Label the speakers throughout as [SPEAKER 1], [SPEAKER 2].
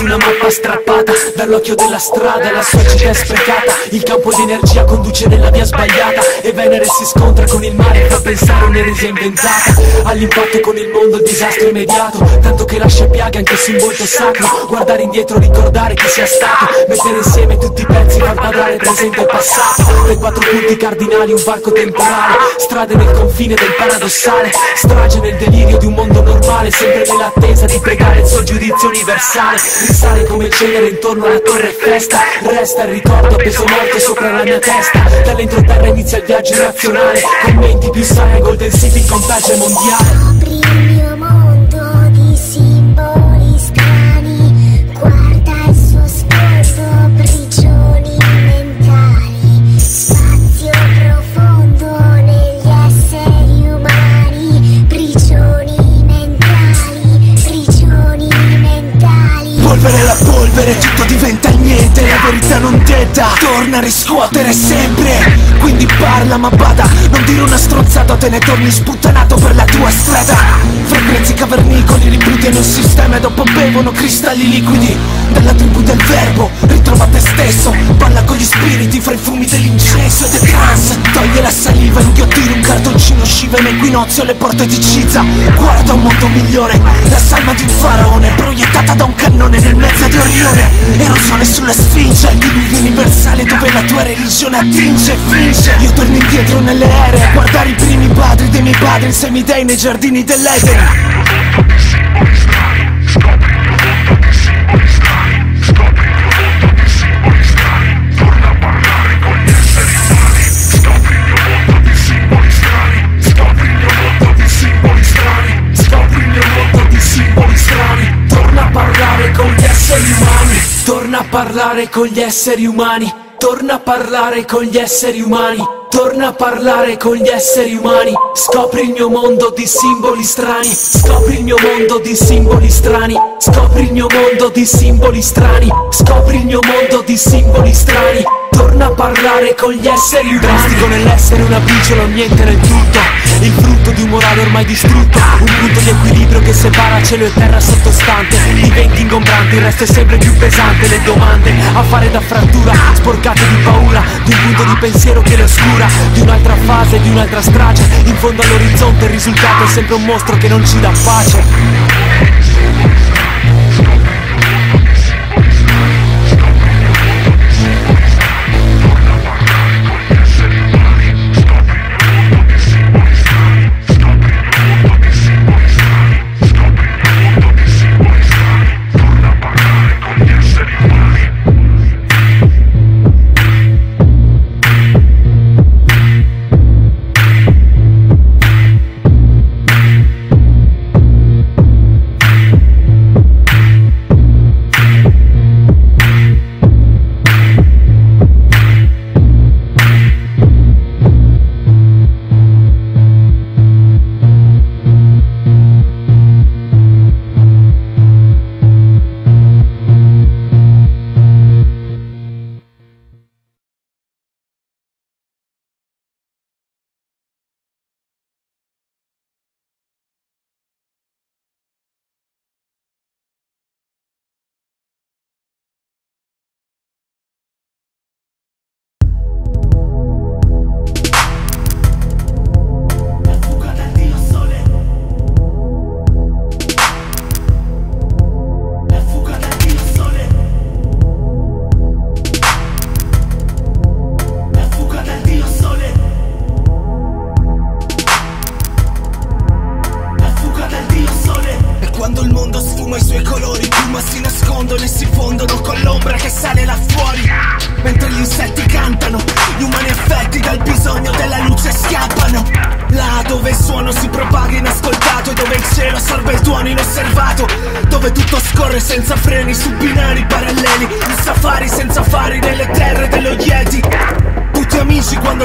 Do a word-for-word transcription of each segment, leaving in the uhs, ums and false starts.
[SPEAKER 1] su una mappa strappata dall'occhio della strada, la sua città è sprecata, il campo di energia conduce nella via sbagliata e Venere si scontra con il mare, fa pensare un'eresia inventata. All'impatto con il mondo il disastro immediato, tanto che lascia piaghe anche su un volto sacro. Guardare indietro, ricordare chi sia stato, mettere insieme tutti i pezzi, far quadrare presente e passato. Dai quattro punti cardinali un varco temporale, strade nel confine del paradossale, strage nel delirio di un mondo normale, sempre nell'attesa di pregare il suo giudizio universale. Risale come cenere intorno alla torre festa, resta il ricordo appeso morto sopra la mia testa. Dall'entroterra inizia il viaggio irrazionale, commenti più sani, Golden City in contagio mondiale.
[SPEAKER 2] Scopri il mio mondo di simboli strani, guarda il suo sfondo, prigioni mentali, spazio profondo negli esseri umani, prigioni mentali, prigioni mentali.
[SPEAKER 3] Polvere la polvere, tutto diventa niente, la verità non detta torna a riscuotere sempre. Quindi parla ma bada, non dire una stronzata, te ne torni sputtanato per la tua strada. Frequenze cavernicoli riprudiano il sistema e dopo bevono cristalli liquidi dalla tribù del verbo. Ritrova te stesso, balla con gli spiriti fra i fumi dell'incenso e del trance. Toglie la saliva, inghiottire un cartoncino sciva in equinozio alle porte di Ciza. Guarda un mondo migliore, la salma di un faraone proiettata da un cannone nel mezzo di Orione. Erosione sulla sfinge, il diluvio universale dove la tua religione attinge e finge. Io torno indietro nelle ere a guardare i primi padri dei miei padri, i semidei nei giardini dell'Eden.
[SPEAKER 1] Torna a parlare con gli esseri umani, torna a parlare con gli esseri umani, torna a parlare con gli esseri umani, torna a parlare con gli esseri umani. Scopri il mio mondo di simboli strani, scopri il mio mondo di simboli strani, scopri il mio mondo di simboli strani, scopri il mio mondo di simboli strani. Torna a parlare con gli esseri umani. Drastico nell'essere una briciola o niente nel tutto, il frutto di un morale ormai distrutto, un punto di equilibrio che separa cielo e terra sottostante. Diventi ingombrante, il resto è sempre più pesante. Le domande a fare da frattura, sporcate di paura, di un punto di pensiero che le oscura, di un'altra fase, di un'altra strage. In fondo all'orizzonte il risultato è sempre un mostro che non ci dà pace.
[SPEAKER 3] Senza freni su binari paralleli, in safari senza fari nelle terre dello Yeti. Tutti amici quando il fuoco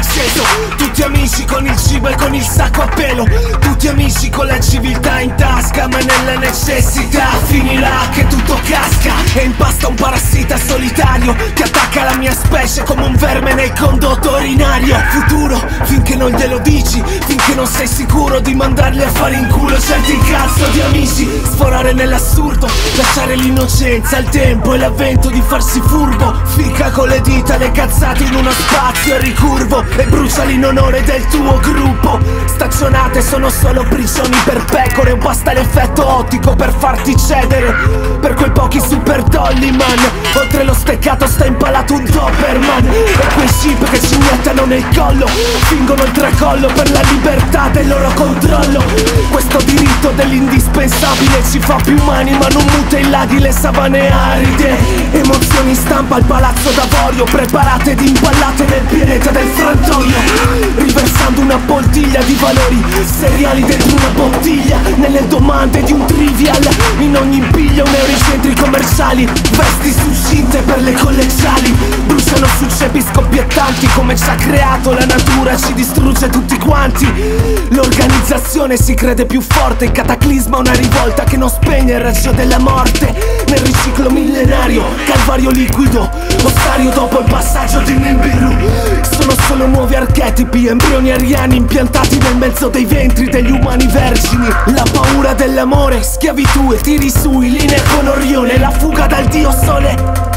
[SPEAKER 3] acceso. Tutti amici con il cibo e con il sacco a pelo, tutti amici con la civiltà in tasca, ma nella necessità finirà che tutto casca e impasta un parassita solitario che attacca la mia specie come un verme nel condotto urinario. Futuro, finché non glielo dici, finché non sei sicuro di mandarli a fare in culo certi cazzo di amici. Sforare nell'assurdo, lasciare l'innocenza, il tempo e l'avvento di farsi furbo. Ficca con le dita le cazzate in uno spazio ricurvo e bruciali in onore del tuo gruppo. Staccionate sono solo prigioni per pecore, o basta l'effetto ottico per farti cedere per quei pochi super dolly man. Oltre lo steccato sta impalato un Doberman e quei chip che ci iniettano nel collo fingono il tracollo per la libertà del loro controllo. Questo diritto dell'indispensabile ci fa più umani, ma non muta i laghi, le savane aride. Emozioni in stampa al palazzo d'avorio, preparate ed impallate nel pianeta del frantoio, riversando una poltiglia di valori seriali dentro una bottiglia, nelle domande di un trivial. In ogni impiglio un euro in centri commerciali, vesti succinte per le collegiali, bruciano su cepi scoppiettanti. Come ci ha creato la natura ci distrugge tutti quanti. L'organizzazione si crede più forte, il cataclisma una rivolta che non spegne il raggio della morte. Nel riciclo millenario, calvario liquido, ostario dopo il passaggio di Nibiru. Sono solo nuovi archetipi, embrioni ariani impiantati nel mezzo dei ventri degli umani vergini. La paura dell'amore, schiavitù e tiri su in linea con Orione, la fuga dal dio sole.